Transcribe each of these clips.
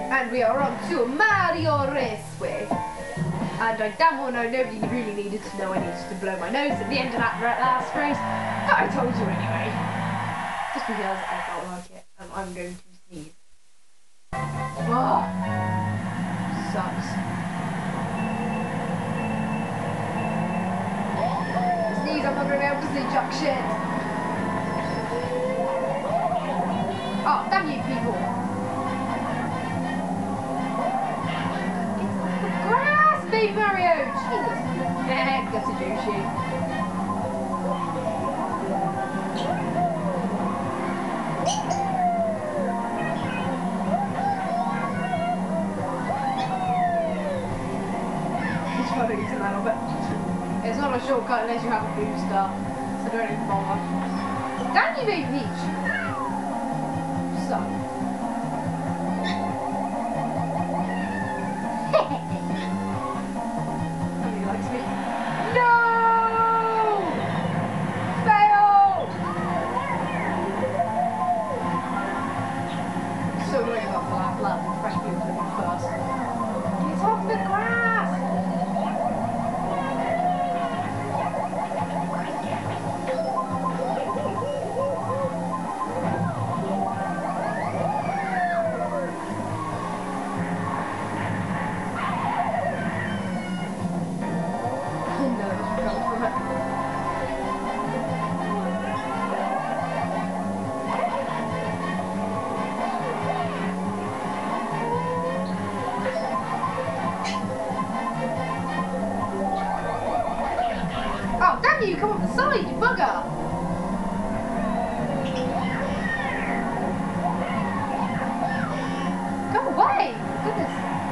And we are on to Mario Raceway. And I damn well know nobody really needed to know I needed to blow my nose at the end of that last race. But I told you anyway. Just because I felt like it and I'm going to sneeze. Oh, sucks. Sneeze, I'm not going to be able to see jack shit. Oh, damn you people. Baby Mario! Jesus! Got a Yoshi. It's funny to know, but it's not a shortcut unless you have a booster, so don't even bother. Damn you, baby Peach! So. Oh, damn you, come on the side, you bugger! Go away! Goodness.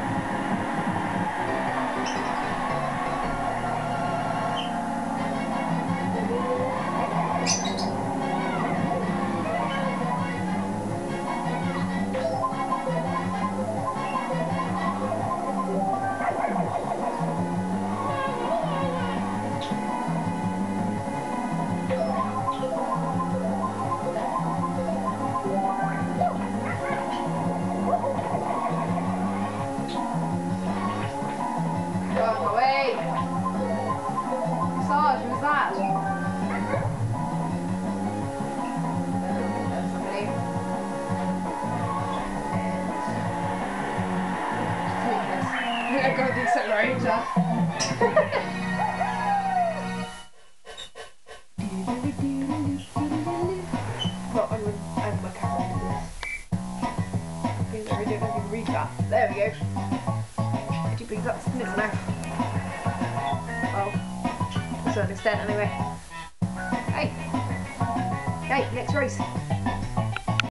I got the accelerator. Well, I'm going to add my camera to this. I don't know if you can read that. There we go. Could you please that's missing out? Oh, to a certain extent anyway. Hey! Hey, next race.